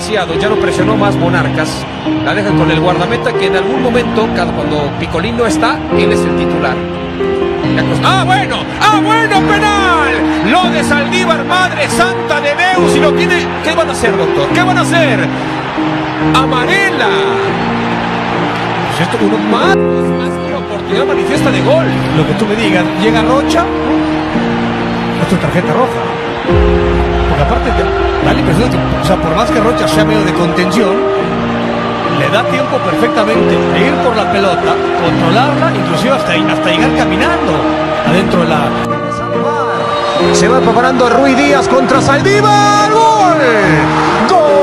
demasiado, ya no presionó más Monarcas. La dejan con el guardameta que en algún momento, cuando Picolín no está, él es el titular. ¡Ah, bueno! ¡Ah, bueno! ¡Penal! Lo de Saldívar, madre santa de Deus, y lo tiene... ¿Qué van a hacer, doctor? ¿Qué van a hacer? ¡Amarela! Pues esto uno más que una oportunidad manifiesta de gol. Lo que tú me digas, llega Rocha, es tu tarjeta roja. Porque aparte da la impresión que, o sea, por más que Rocha sea medio de contención, le da tiempo perfectamente de ir por la pelota, controlarla, inclusive hasta llegar caminando adentro de la... Se va preparando Ruiz Díaz contra Saldívar. ¡Gol! ¡Gol!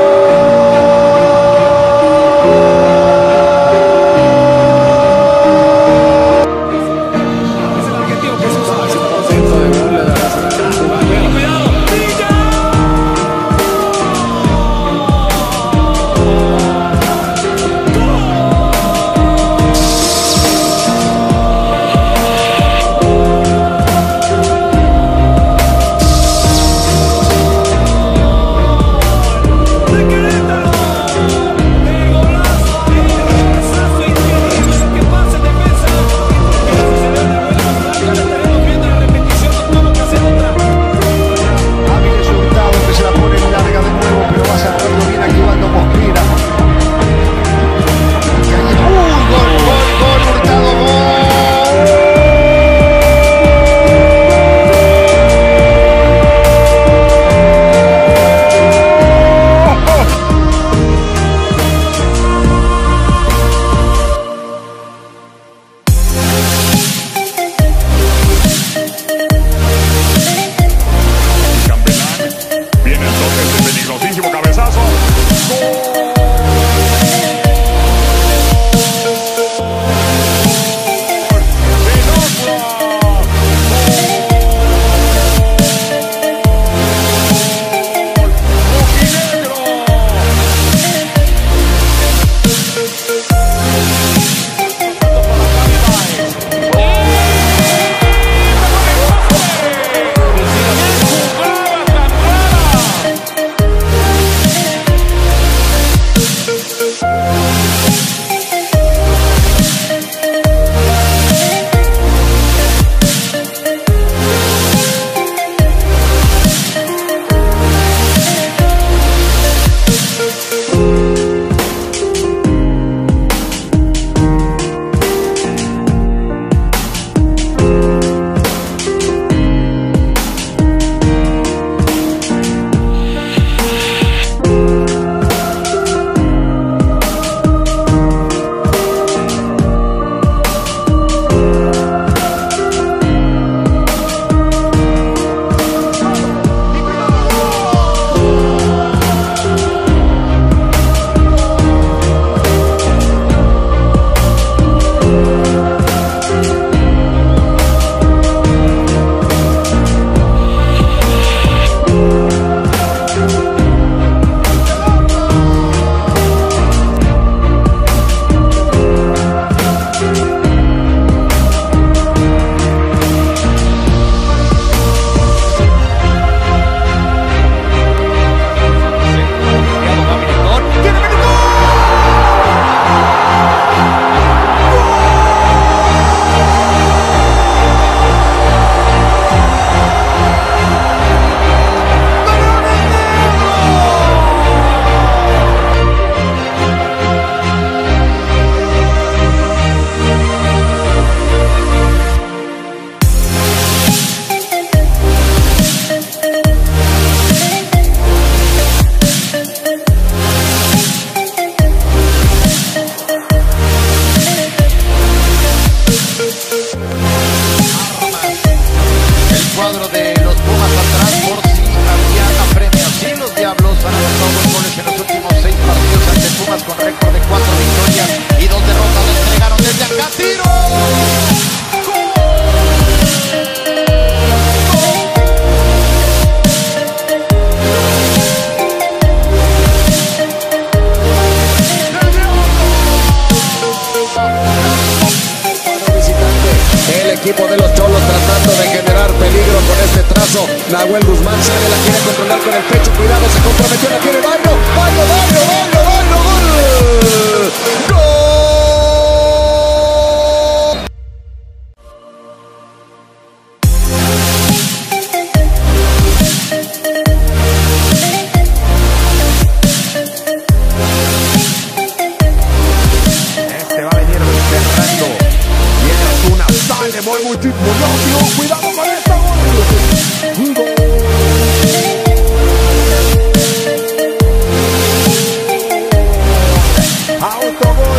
equipo de los Cholos tratando de generar peligro. con este trazo. Nahuel Guzmán sale, la quiere controlar con el pecho. Cuidado, se comprometió, la tiene Dairo. ¡Gol! Muy rápido, cuidado con esta gol. Autogol.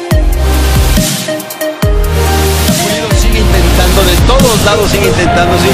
Sigue intentando, de todos lados sigue intentando,